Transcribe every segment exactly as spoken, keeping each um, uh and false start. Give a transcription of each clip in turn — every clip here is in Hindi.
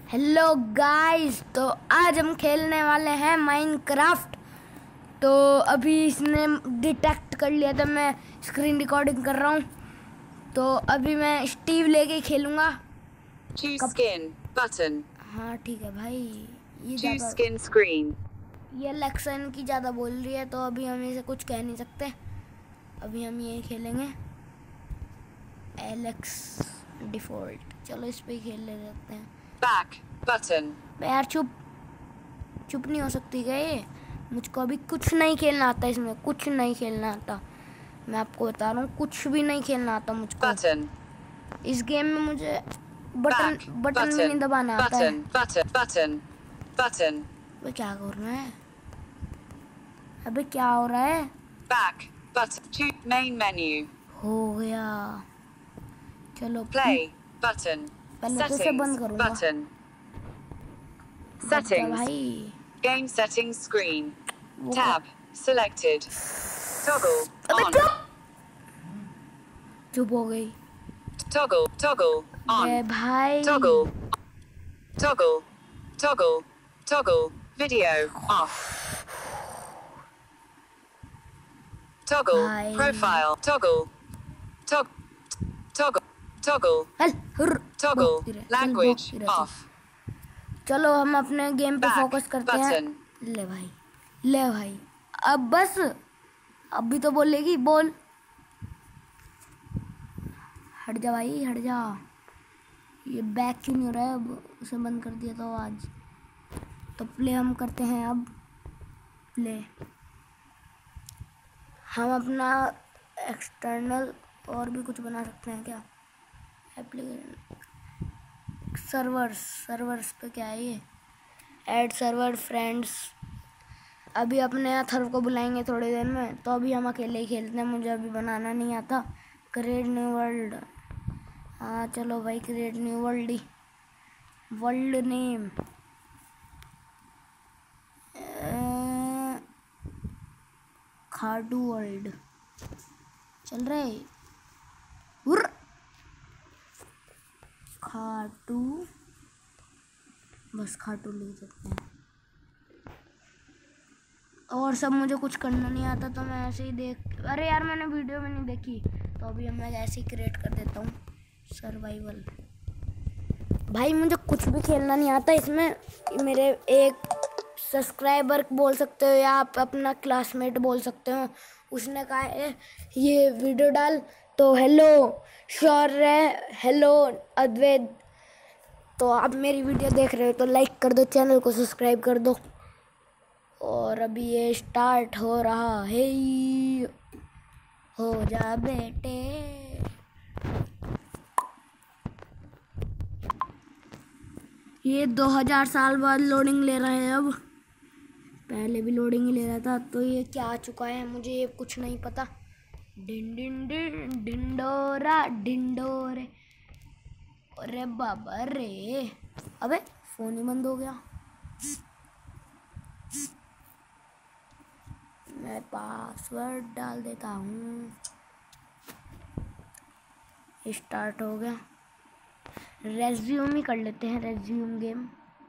हेलो गाइस, तो आज हम खेलने वाले हैं माइनक्राफ्ट। तो अभी इसने डिटेक्ट कर लिया था मैं स्क्रीन रिकॉर्डिंग कर रहा हूँ। तो अभी मैं स्टीव लेके खेलूँगा। Skin button. हाँ ठीक है भाई। ये Choose ज़्यादा skin screen. ये लेक्सन की ज़्यादा बोल रही है, तो अभी हम इसे कुछ कह नहीं सकते। अभी हम ये खेलेंगे एलेक्स डिफ़ॉल्ट। चलो इस पे ही खेल ले सकते हैं। Back button. यार चुप चुप नहीं हो सकती क्या ये? मुझको अभी कुछ नहीं खेलना आता, इसमें कुछ नहीं खेलना आता। मैं आपको बता रहा हूँ, कुछ भी नहीं खेलना आता मुझको। Button. इस गेम में मुझे बटन Back बटन भी नहीं button. दबाना आता है। Button. Button. Button. Button. अबे क्या हो रहा है? अबे क्या हो रहा है? Back button. Choose main menu. हो गया। चलो Play button. पहले तो इसे बंद Settings करूँगा। button. बच जा Settings. भाई। Game settings screen. वो Tab selected. Toggle अबे on. चुप चुप हो गई। Toggle. Toggle अबे on. भाई Toggle. Toggle. Toggle. Toggle. Video off. Toggle. Bye. Profile. Toggle. Tog. Toggle. Toggle. चल हुर, Toggle. भोंकती रहे, चल Language भोंकती रहे, चल। off. चलो हम अपने गेम पे Back फोकस करते हैं। button. ले भाई ले भाई अब बस, अब भी तो बोलेगी, बोल। हट जा भाई हट जा। ये बैक क्यों नहीं हो रहा है? अब उसे बंद कर दिया तो आज। तो प्ले हम करते हैं अब। प्ले हम अपना एक्सटर्नल और भी कुछ बना सकते हैं क्या? एप्लीकेशन सर्वर्स सर्वर्स पे क्या है ये? Add server friends. अभी अपने अथर्व को बुलाएंगे थोड़ी देर में, तो अभी हम अकेले ही खेलते हैं। मुझे अभी बनाना नहीं आता। Create new world. हाँ चलो भाई, क्रिएट न्यू वर्ल्ड ही। वर्ल्ड नेम खाटू वर्ल्ड चल रहे। उर खाटू, बस खाटू लिख सकते हैं। और सब मुझे कुछ करना नहीं आता, तो मैं ऐसे ही देख, अरे यार मैंने वीडियो में नहीं देखी, तो अभी अब मैं ऐसे ही क्रिएट कर देता हूँ। सर्वाइवल भाई, मुझे कुछ भी खेलना नहीं आता इसमें। मेरे एक सब्सक्राइबर बोल सकते हो या आप अपना क्लासमेट बोल सकते हो, उसने कहा है ये वीडियो डाल, तो हेलो शौर्य, हेलो अद्वैत, तो आप मेरी वीडियो देख रहे हो तो लाइक कर दो, चैनल को सब्सक्राइब कर दो। और अभी ये स्टार्ट हो रहा है। हो जा बेटे। ये दो हज़ार साल बाद लोडिंग ले रहा है। अब पहले भी लोडिंग ही ले रहा था, तो ये क्या आ चुका है मुझे ये कुछ नहीं पता। डिन डिन डिन डिंडोरा डिंडोरे, अरे बाबा रे, अबे फोन ही बंद हो गया। मैं पासवर्ड डाल देता हूँ। स्टार्ट हो गया। रेज्यूम ही कर लेते हैं, रेज्यूम गेम।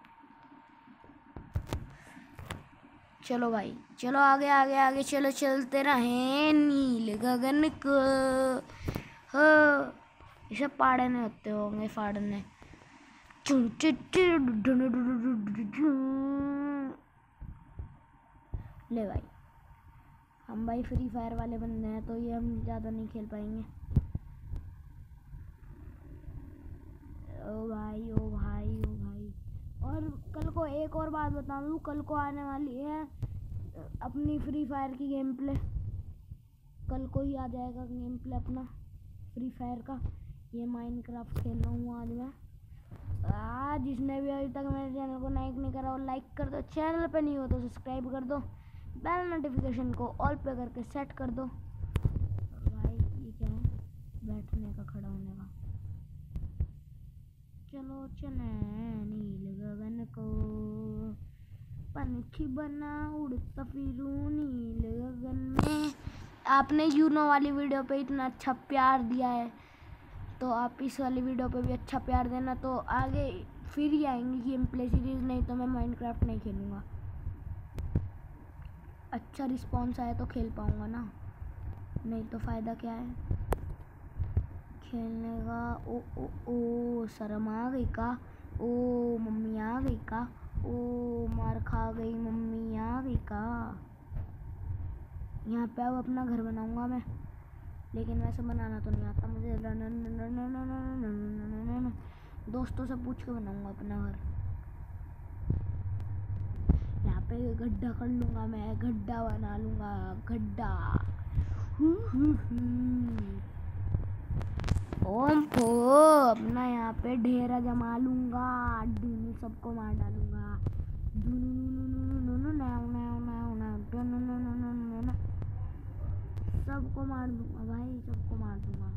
चलो भाई चलो आगे आगे आगे चलो, चलते रहे नील गगन को। हो इसे पाड़ने होते होंगे, फाड़ने। ले भाई, हम भाई फ्री फायर वाले बंदे हैं, तो ये हम ज़्यादा नहीं खेल पाएंगे। ओ भाई ओ भाई ओ भाई। और कल को एक और बात बता दूँ, कल को आने वाली है अपनी फ्री फायर की गेम प्ले। कल को ही आ जाएगा गेम प्ले अपना फ्री फायर का। ये माइनक्राफ्ट खेल रहा हूँ आज मैं। आज जिसने भी अभी तक मेरे चैनल को लाइक नहीं करा, वो लाइक कर दो। चैनल पे नहीं हो तो सब्सक्राइब कर दो। बेल नोटिफिकेशन को ऑल पे करके सेट कर दो। भाई ये क्या है? बैठने का, खड़ा होने का। चलो चले नील गगन को, पंछी बना उड़ता फिरूं नील गगन में। आपने यूनो वाली वीडियो पे इतना अच्छा प्यार दिया है, तो आप इस वाली वीडियो पे भी अच्छा प्यार देना। तो आगे फिर ही आएंगी गेम प्ले सीरीज, नहीं तो मैं माइनक्राफ्ट नहीं खेलूँगा। अच्छा रिस्पॉन्स आया तो खेल पाऊँगा ना, नहीं तो फ़ायदा क्या है खेलने का। ओ ओ ओ शर्म आ गई का, ओ मम्मी आ गई का, ओ मार खा गई मम्मी आ गई का। यहाँ पे अब अपना घर बनाऊँगा मैं, लेकिन वैसे बनाना तो नहीं आता मुझे, दोस्तों से पूछ के बनाऊँगा अपना घर। यहाँ पे गड्ढा कर लूँगा मैं, गड्ढा बना लूँगा, गड्ढा। ओम फो अपना यहाँ पे ढेरा जमा लूँगा, डूनू सबको मार डालूँगा, सबको मार दूँगा भाई, सबको मार दूँगा।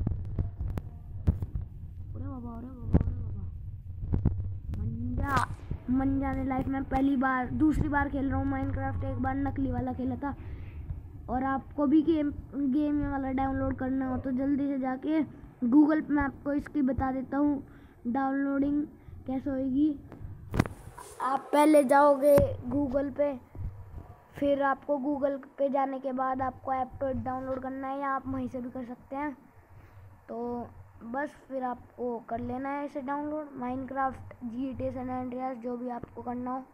अरे बाबा, अरे बाबा, अरे बाबा। मंजा मंजा ने लाइफ में पहली बार दूसरी बार खेल रहा हूँ माइनक्राफ्ट। एक बार नकली वाला खेला था। और आपको भी गेम गेम वाला डाउनलोड करना हो तो जल्दी से जाके गूगल पे मैं आपको इसकी बता देता हूँ डाउनलोडिंग कैसे होएगी। आप पहले जाओगे गूगल पे, फिर आपको गूगल पे जाने के बाद आपको ऐप तो डाउनलोड करना है, या आप वहीं से भी कर सकते हैं। तो बस फिर आपको कर लेना है इसे download, Minecraft, GTA San Andreas, जो भी आपको करना हो।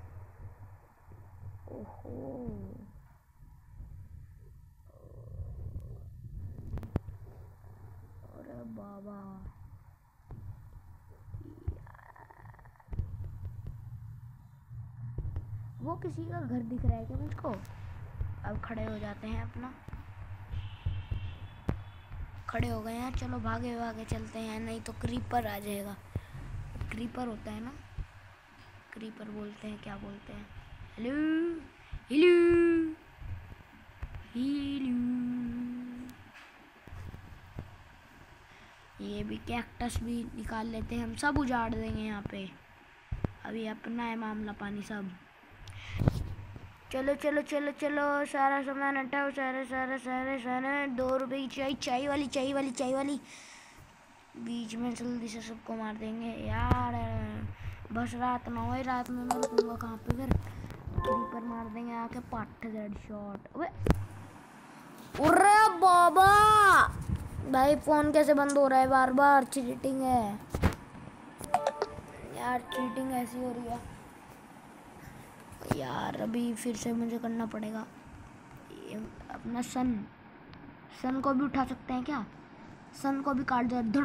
ओहो अरे बाबा, वो किसी का घर दिख रहा है क्या मुझको? अब खड़े हो जाते हैं, अपना खड़े हो गए हैं। चलो भागे भागे चलते हैं, नहीं तो क्रीपर आ जाएगा। क्रीपर होता है ना, क्रीपर बोलते हैं, क्या बोलते हैं, हेलो हेलो हेलो। ये भी कैक्टस भी निकाल लेते हैं हम, सब उजाड़ देंगे यहाँ पे। अभी अपना है मामला पानी सब। चलो चलो चलो चलो, सारा सामान हटाओ, सारे सारे सारे सारे। दो रुपए की चाय, चाय वाली चाय वाली चाय वाली बीच में जल्दी से सबको मार देंगे यार। बस रात ना हो, रात में मैं रुकूंगा कहाँ पे फिर? क्रीपर मार देंगे आके, पाठ हेड शॉट। अरे बाबा भाई, फोन कैसे बंद हो रहा है बार बार? चीटिंग है यार, चीटिंग ऐसी हो रही है यार। अभी फिर से मुझे करना पड़ेगा। ये अपना सन सन को भी उठा सकते हैं क्या? सन को भी काट दो।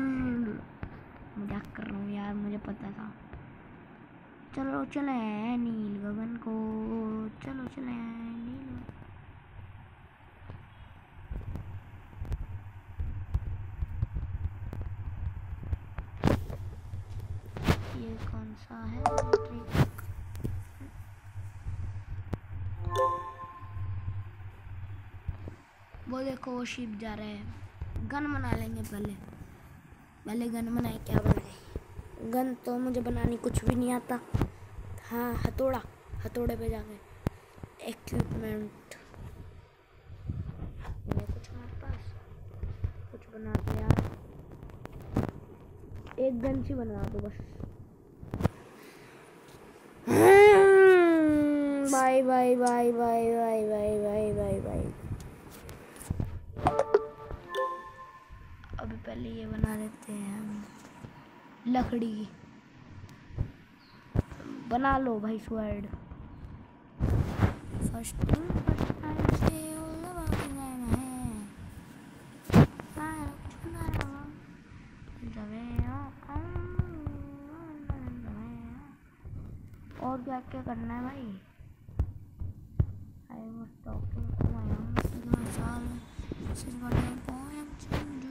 मजाक कर रहा हूँ यार, मुझे पता था। चलो चले नील गगन को, चलो चले नील। ये कौन सा है ट्रिक? वो देखो, वो शिप जा रहे हैं। गन बना लेंगे पहले, पहले गन बनाए। क्या बनाए? गन तो मुझे बनानी कुछ भी नहीं आता। हाँ, हथौड़ा, हथौड़े पे जाके इक्विपमेंट कुछ हमारे पास, कुछ बना दो यार। एक गन सी बनवा दो बस। Bye bye bye bye bye bye bye bye bye. अभी पहले ये बना लेते हैं हम, लकड़ी बना लो भाई। Sword first thing first time से और क्या क्या करना है भाई? I was talking to my own this is what I poem to do.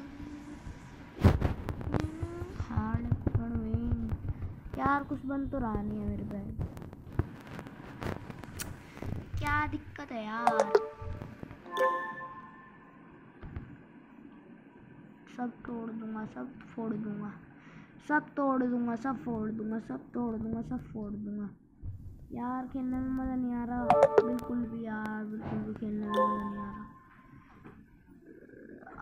Hard going. यार कुछ बन तो रहा नहीं है मेरे पे, क्या दिक्कत है यार? सब तोड़ दूंगा, सब फोड़ दूंगा, सब तोड़ दूंगा, सब फोड़ दूंगा, सब तोड़ दूंगा, सब फोड़ दूंगा। यार खेलने में मज़ा नहीं आ रहा बिल्कुल भी यार, बिल्कुल भी खेलने में मज़ा नहीं आ रहा।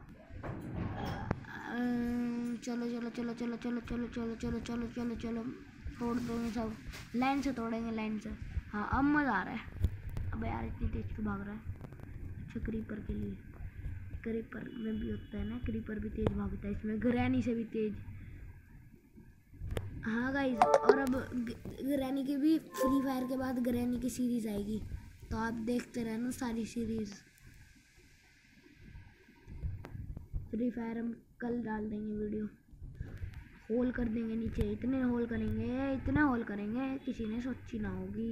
चलो चलो चलो चलो चलो चलो चलो चलो चलो चलो चलो चलो तोड़ दोगे सब, लाइन से तोड़ेंगे, लाइन से। हाँ अब मज़ा आ रहा है। अब यार इतनी तेज क्यों भाग रहा है? अच्छा क्रीपर के लिए, क्रीपर में भी होता है ना, क्रीपर भी तेज भागता है, इसमें ग्रैनी से भी तेज। हाँ गाइस, और अब ग्रैनी की भी फ्री फायर के बाद ग्रैनी की सीरीज़ आएगी, तो आप देखते रहना सारी सीरीज़। फ्री फायर हम कल डाल देंगे वीडियो, होल कर देंगे नीचे, इतने होल करेंगे, इतने होल करेंगे किसी ने सोची ना होगी।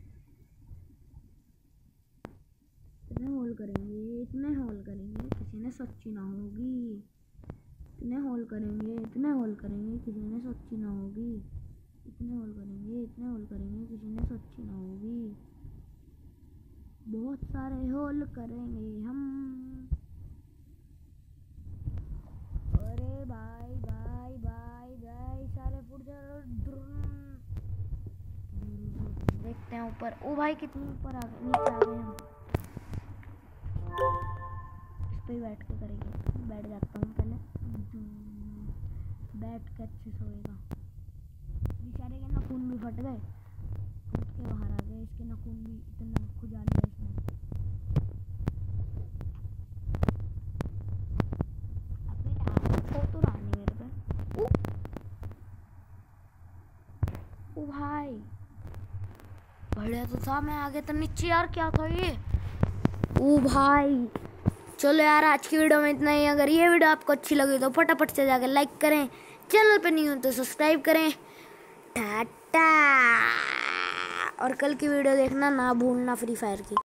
इतने होल करेंगे, इतने होल करेंगे किसी ने सोची ना होगी। इतने होल करेंगे, इतने होल करेंगे किसी ने सोची ना होगी। इतने होल करेंगे, इतने होल करेंगे किसी ने सोची ना होगी। बहुत सारे होल करेंगे हम। अरे भाई भाई भाई भाई सारे फुट जा। देखते हैं ऊपर। ओ भाई कितने ऊपर आ गए, नीचे आ गए हम। इस पे बैठ के करेंगे, बैठ जाता हूँ पहले, बैठ के अच्छे से होएगा। बेचारे के नाखून भी फट गए, फट के बाहर आ गए, इसके नाखून भी इतना खुजा लिया इसने। अबे यार छो तो रहा नहीं मेरे पे। ओ, ओ भाई बढ़िया तो था, मैं आगे तो नीचे। यार क्या था ये? ओ भाई चलो यार आज की वीडियो में इतना ही। अगर ये वीडियो आपको अच्छी लगी तो फटाफट से जाकर लाइक करें, चैनल पे नहीं हो तो सब्सक्राइब करें। टाटा। और कल की वीडियो देखना ना भूलना फ्री फायर की।